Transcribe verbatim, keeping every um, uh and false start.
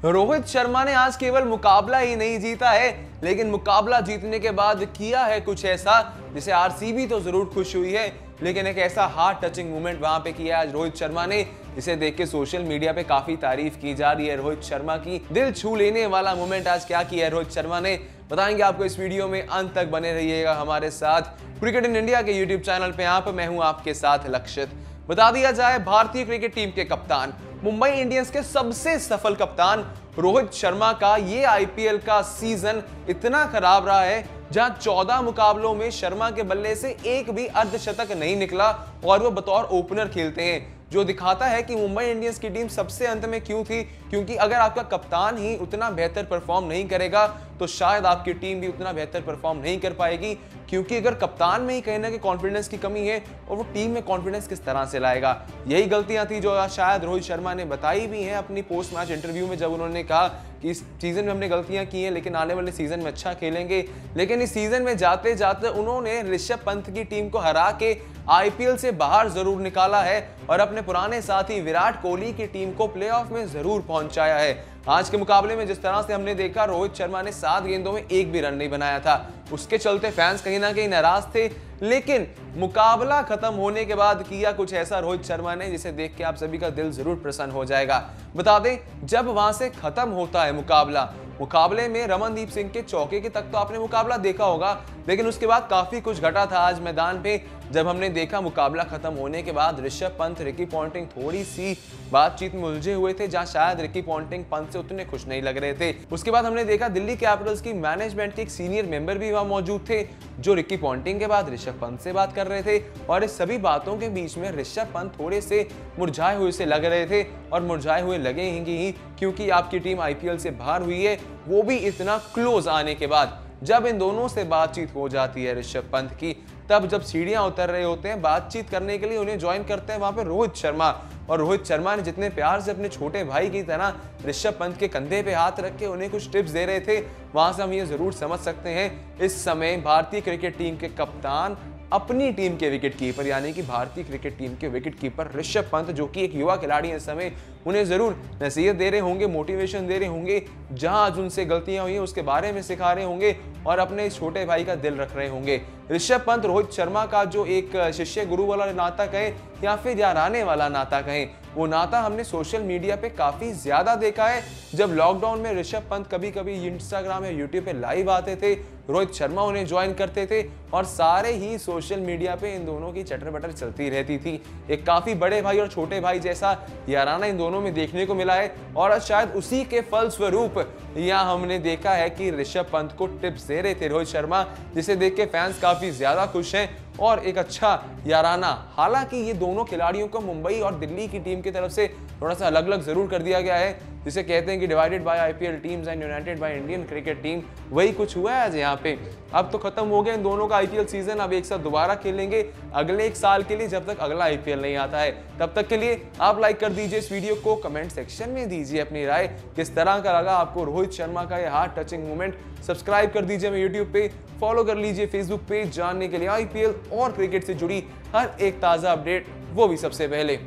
रोहित शर्मा ने आज केवल मुकाबला ही नहीं जीता है, लेकिन मुकाबला जीतने के बाद किया है कुछ ऐसा जिसे आरसीबी तो जरूर खुश हुई है, लेकिन एक ऐसा हार्ट टचिंग मोमेंट वहां पे किया आज रोहित शर्मा ने, इसे देख के सोशल मीडिया पे काफी तारीफ की जा रही है। रोहित शर्मा की दिल छू लेने वाला मोमेंट आज क्या किया है रोहित शर्मा ने, बताएंगे आपको इस वीडियो में, अंत तक बने रहिएगा हमारे साथ। क्रिकेट इन इंडिया के यूट्यूब चैनल पे आप मैं हूं आपके साथ लक्षित। बता दिया जाए, भारतीय क्रिकेट टीम के कप्तान, मुंबई इंडियंस के सबसे सफल कप्तान रोहित शर्मा का ये आईपीएल का सीजन इतना खराब रहा है जहां चौदह मुकाबलों में शर्मा के बल्ले से एक भी अर्धशतक नहीं निकला और वो बतौर ओपनर खेलते हैं, जो दिखाता है कि मुंबई इंडियंस की टीम सबसे अंत में क्यों थी। क्योंकि अगर आपका कप्तान ही उतना बेहतर परफॉर्म नहीं करेगा तो शायद आपकी टीम भी उतना बेहतर परफॉर्म नहीं कर पाएगी। क्योंकि अगर कप्तान में ही कहीं ना कहीं कॉन्फिडेंस की कमी है और वो टीम में कॉन्फिडेंस किस तरह से लाएगा। यही गलतियां थी जो शायद रोहित शर्मा ने बताई भी हैं अपनी पोस्ट मैच इंटरव्यू में, जब उन्होंने कहा कि इस सीजन में हमने गलतियां की हैं लेकिन आने वाले सीजन में अच्छा खेलेंगे। लेकिन इस सीजन में जाते जाते उन्होंने ऋषभ पंत की टीम को हरा के आईपीएल से बाहर जरूर निकाला है और अपने पुराने साथी विराट कोहली की टीम को प्लेऑफ में जरूर पहुंचाया है। आज के मुकाबले में जिस तरह से हमने देखा, रोहित शर्मा ने सात गेंदों में एक भी रन नहीं बनाया था, उसके चलते फैंस कहीं ना कहीं नाराज थे। लेकिन मुकाबला खत्म होने के बाद किया कुछ ऐसा रोहित शर्मा ने जिसे देख के आप सभी का दिल जरूर प्रसन्न हो जाएगा। बता दें, जब वहां से खत्म होता है मुकाबला, मुकाबले में रमनदीप सिंह के चौके के तक तो आपने मुकाबला देखा होगा, लेकिन उसके बाद काफी कुछ घटा था आज मैदान पे। जब हमने देखा मुकाबला खत्म होने के बाद ऋषभ पंत, रिकी पॉन्टिंग थोड़ी सी बातचीत में उलझे हुए थे, जहां शायद रिकी पॉन्टिंग पंत से उतने खुश नहीं लग रहे थे। उसके बाद हमने देखा दिल्ली कैपिटल्स की मैनेजमेंट के एक सीनियर मेंबर भी वहां मौजूद थे, जो रिकी पॉन्टिंग के बाद ऋषभ पंत से बात कर रहे थे और इस सभी बातों के बीच में ऋषभ पंत थोड़े से मुरझाए हुए से लग रहे थे और मुरझाए हुए लगेंगे ही, क्योंकि आपकी टीम आईपीएल से बाहर हुई है, वो भी इतना क्लोज आने के बाद। जब इन दोनों से बातचीत हो जाती है ऋषभ पंत की, तब जब सीढ़ियां उतर रहे होते हैं बातचीत करने के लिए, उन्हें ज्वाइन करते हैं वहां पे रोहित शर्मा। और रोहित शर्मा ने जितने प्यार से अपने छोटे भाई की तरह ऋषभ पंत के कंधे पे हाथ रख के उन्हें कुछ टिप्स दे रहे थे, वहां से हम ये जरूर समझ सकते हैं इस समय भारतीय क्रिकेट टीम के कप्तान अपनी टीम के विकेट कीपर, यानी कि भारतीय क्रिकेट टीम के विकेट कीपर ऋषभ पंत, जो कि एक युवा खिलाड़ी है इस समय, उन्हें जरूर नसीहत दे रहे होंगे, मोटिवेशन दे रहे होंगे, जहां आज उनसे गलतियां हुई हैं उसके बारे में सिखा रहे होंगे और अपने छोटे भाई का दिल रख रहे होंगे। ऋषभ पंत रोहित शर्मा का जो एक शिष्य गुरु वाला नाता कहें या फिर याराने वाला नाता कहें, वो नाता हमने सोशल मीडिया पे काफी ज्यादा देखा है। जब लॉकडाउन में ऋषभ पंत कभी कभी इंस्टाग्राम या यूट्यूब पे लाइव आते थे, रोहित शर्मा उन्हें ज्वाइन करते थे और सारे ही सोशल मीडिया पे इन दोनों की चटर बटर चलती रहती थी। एक काफी बड़े भाई और छोटे भाई जैसा याराना इन दोनों में देखने को मिला है और शायद उसी के फलस्वरूप यहाँ हमने देखा है कि ऋषभ पंत को टिप्स दे रहे थे रोहित शर्मा, जिसे देख के फैंस काफी ज्यादा खुश हैं और एक अच्छा याराना। हालांकि ये दोनों खिलाड़ियों को मुंबई और दिल्ली की टीम की तरफ से थोड़ा सा अलग अलग जरूर कर दिया गया है, जिसे कहते हैं कि divided by IPL teams and united by Indian cricket team. वही कुछ हुआ है आज यहाँ पे। अब तो खत्म हो गया इन दोनों का आईपीएल सीजन, अब एक साथ दोबारा खेलेंगे अगले एक साल के लिए, जब तक अगला आईपीएल नहीं आता है। तब तक के लिए आप लाइक कर दीजिए इस वीडियो को, कमेंट सेक्शन में दीजिए अपनी राय, किस तरह का लगा आपको रोहित शर्मा का ये हार्ट टचिंग मोमेंट। सब्सक्राइब कर दीजिए हमें यूट्यूब पे, फॉलो कर लीजिए फेसबुक पे, जानने के लिए आईपीएल और क्रिकेट से जुड़ी हर एक ताजा अपडेट, वो भी सबसे पहले।